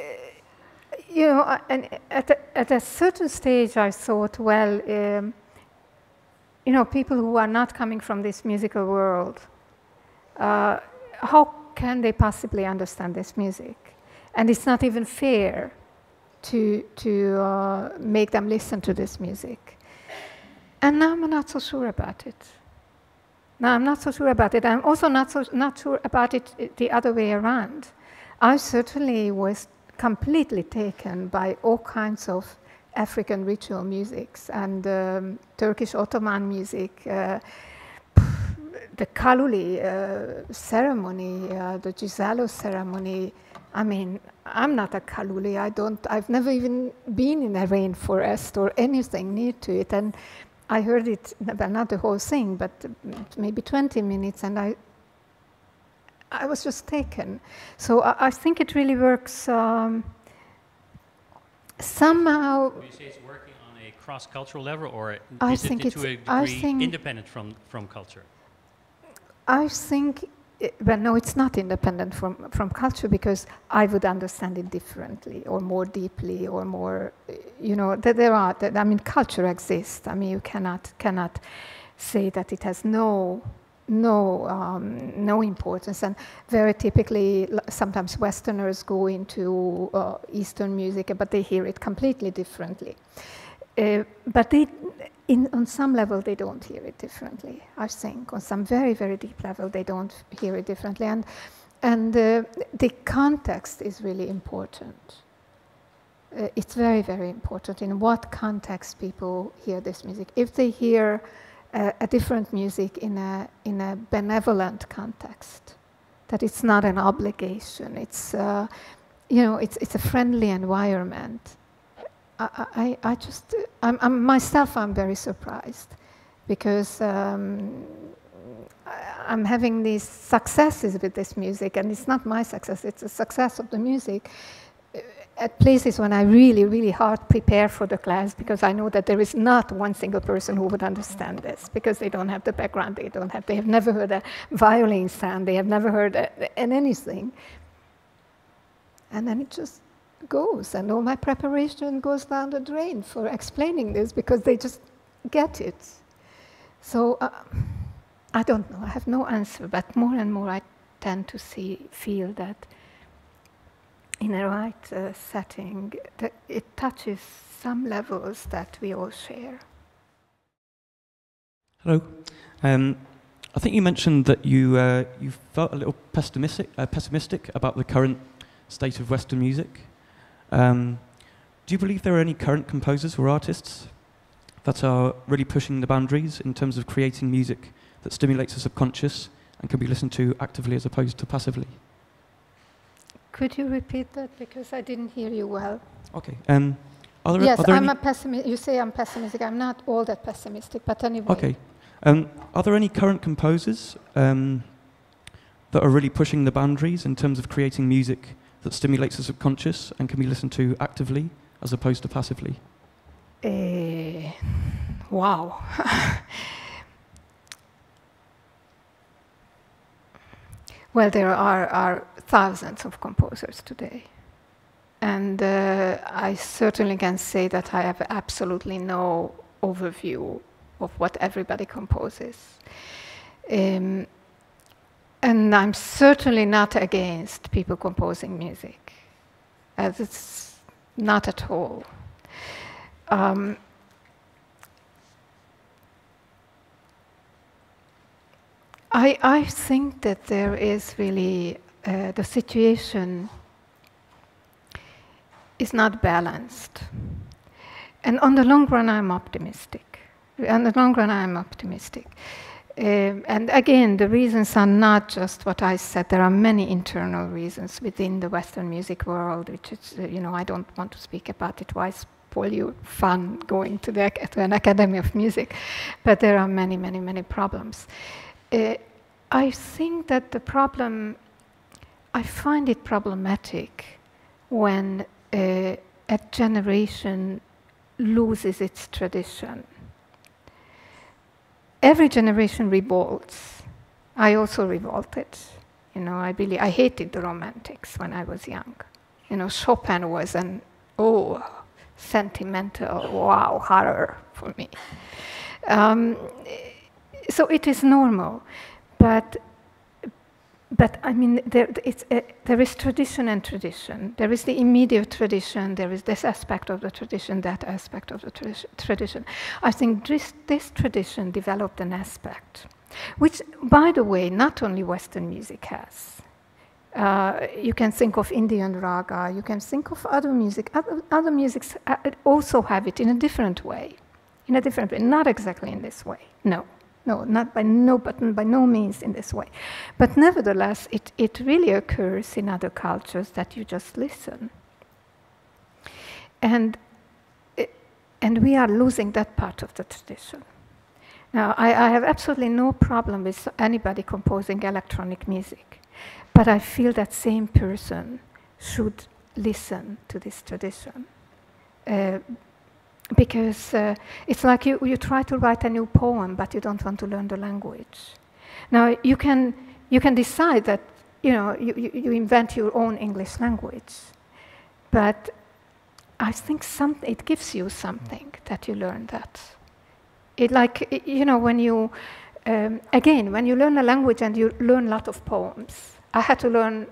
you know, and at a, at a certain stage I thought, well, um, you know, people who are not coming from this musical world, uh, how can they possibly understand this music? And it's not even fair to, to uh, make them listen to this music. And now I'm not so sure about it. Now, I'm not so sure about it. I'm also not so not sure about it the other way around. I certainly was completely taken by all kinds of African ritual musics and um, Turkish Ottoman music, uh, the Kaluli uh, ceremony, uh, the Gisalo ceremony. I mean, I'm not a Kaluli. I don't. I've never even been in a rainforest or anything near to it, and I heard it, well, not the whole thing, but maybe twenty minutes, and I, I was just taken. So I, I think it really works um, somehow. Would you say it's working on a cross-cultural level, or I is think it it's, to a I degree think, independent from, from culture? I think, it, well, no, it's not independent from, from culture, because I would understand it differently or more deeply or more, you know, that there are, that, I mean, culture exists. I mean, you cannot, cannot say that it has no, no, um, no importance. And very typically, sometimes Westerners go into uh, Eastern music, but they hear it completely differently. Uh, but they, in, on some level, they don't hear it differently, I think. On some very, very deep level, they don't hear it differently. And, and uh, the context is really important. Uh, it's very, very important in what context people hear this music. If they hear uh, a different music in a, in a benevolent context, that it's not an obligation, it's, uh, you know, it's, it's a friendly environment. I, I, I just, I'm, I'm myself, I'm very surprised, because um, I, I'm having these successes with this music, and it's not my success, it's a success of the music at places when I really, really hard prepare for the class, because I know that there is not one single person who would understand this, because they don't have the background, they don't have, they have never heard a violin sound, they have never heard a, an anything. And then it just goes, and all my preparation goes down the drain for explaining this, because they just get it. So uh, I don't know, I have no answer, but more and more I tend to see, feel that in a right uh, setting, that it touches some levels that we all share. Hello. Um, I think you mentioned that you, uh, you felt a little pessimistic, uh, pessimistic about the current state of Western music. Um, do you believe there are any current composers or artists that are really pushing the boundaries in terms of creating music that stimulates the subconscious and can be listened to actively as opposed to passively? Could you repeat that, because I didn't hear you well? Okay. Um, are there, yes, are there I'm any... a pessimist. You say I'm pessimistic. I'm not all that pessimistic, but anyway. Okay. Um, are there any current composers um, that are really pushing the boundaries in terms of creating music that stimulates the subconscious and can be listened to actively as opposed to passively? Uh, wow. Well, there are, are thousands of composers today. And uh, I certainly can say that I have absolutely no overview of what everybody composes. Um, And I'm certainly not against people composing music. As it's not at all. Um, I, I think that there is really, uh, the situation is not balanced. And on the long run, I'm optimistic. On the long run, I'm optimistic. Um, and again, the reasons are not just what I said. There are many internal reasons within the Western music world, which is, uh, you know, I don't want to speak about it. Why spoil your fun going to, the, to an academy of music? But there are many, many, many problems. Uh, I think that the problem, I find it problematic when uh, a generation loses its tradition. Every generation revolts. I also revolted. You know, I really, I hated the Romantics when I was young. You know, Chopin was an, oh, sentimental, wow, horror for me. Um, so it is normal. But, but I mean, there, it's a, there is tradition and tradition. There is the immediate tradition. There is this aspect of the tradition, that aspect of the tradi tradition. I think this, this tradition developed an aspect, which, by the way, not only Western music has. Uh, you can think of Indian raga. You can think of other music. Other, other musics also have it in a different way, in a different way. Not exactly in this way. No. No, not by no, but by no means in this way. But nevertheless, it, it really occurs in other cultures that you just listen. And, it, and we are losing that part of the tradition. Now, I, I have absolutely no problem with anybody composing electronic music, but I feel that same person should listen to this tradition. Uh, because uh, it's like you, you try to write a new poem, but you don't want to learn the language. Now, you can, you can decide that, you know, you, you, you invent your own English language, but I think some, it gives you something that you learn that. It like, you know, when you, um, again, when you learn a language and you learn a lot of poems, I had to learn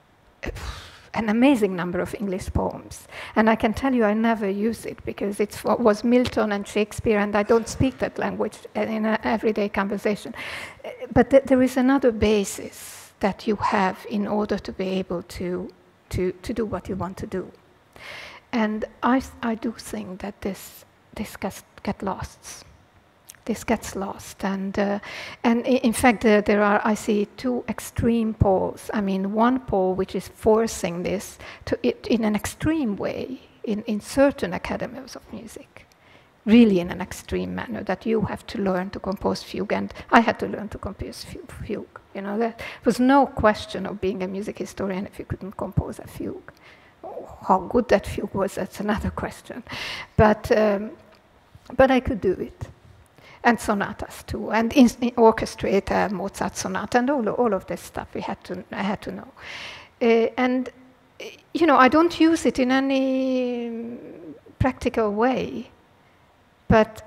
an amazing number of English poems. And I can tell you I never use it because it was Milton and Shakespeare, and I don't speak that language in an everyday conversation. But th there is another basis that you have in order to be able to, to, to do what you want to do. And I, I do think that this, this gets, get lost. This gets lost, and uh, and in fact uh, there are, I see, two extreme poles. I mean, one pole which is forcing this to it in an extreme way in, in certain academies of music, really in an extreme manner, that you have to learn to compose fugue, and I had to learn to compose fugue. You know, there was no question of being a music historian if you couldn't compose a fugue. Oh, how good that fugue was, that's another question, but um, but I could do it. And sonatas too, and in, in orchestrate a Mozart sonata, and all, all of this stuff we had to, I had to know. Uh, and, you know, I don't use it in any practical way, but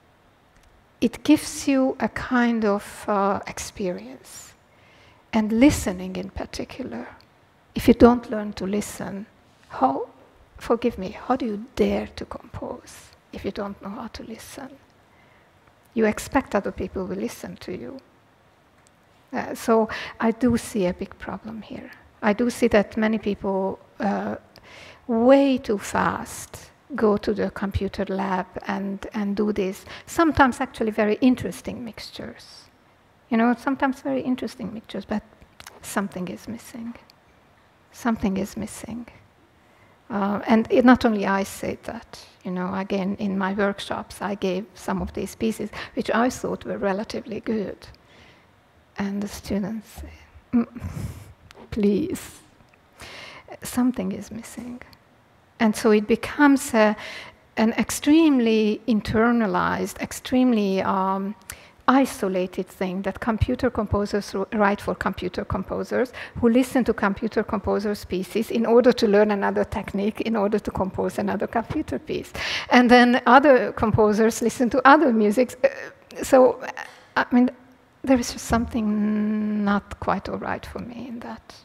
it gives you a kind of uh, experience. And listening in particular, if you don't learn to listen, how, forgive me, how do you dare to compose if you don't know how to listen? You expect other people will listen to you. Uh, so I do see a big problem here. I do see that many people uh, way too fast go to the computer lab and, and do this, sometimes actually very interesting mixtures. You know, sometimes very interesting mixtures, but something is missing. Something is missing. Uh, and it, not only I say that, you know, again, in my workshops, I gave some of these pieces, which I thought were relatively good. And the students say, mm, please, something is missing. And so it becomes a, an extremely internalized, extremely um, isolated thing that computer composers write for computer composers who listen to computer composers' pieces in order to learn another technique, in order to compose another computer piece. And then other composers listen to other music. So, I mean, there is just something not quite all right for me in that.